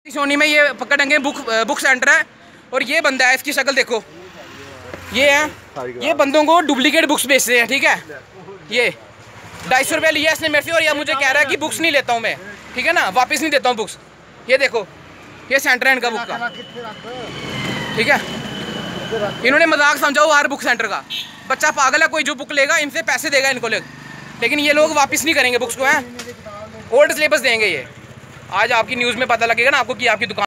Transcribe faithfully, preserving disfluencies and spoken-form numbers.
सोनी में ये पकड़ेंगे बुक बुक सेंटर है और ये बंदा है, इसकी शक्ल देखो, ये है, ये बंदों को डुप्लीकेट बुक्स बेचते हैं, ठीक है। ये ढाई सौ रुपये लिया इसने मेरे से और ये मुझे कह रहा है कि बुक्स नहीं लेता हूँ मैं, ठीक है ना, वापस नहीं देता हूँ बुक्स। ये देखो, ये सेंटर है इनका बुक का, ठीक है। इन्होंने मजाक समझा हुआ हर बुक सेंटर का, बच्चा पागल है, कोई जो बुक लेगा इनसे पैसे देगा इनको ले, लेकिन ये लोग वापस नहीं करेंगे बुक्स को, हैं ओल्ड सिलेबस देंगे ये। आज आपकी न्यूज़ में पता लगेगा ना आपको कि आपकी दुकान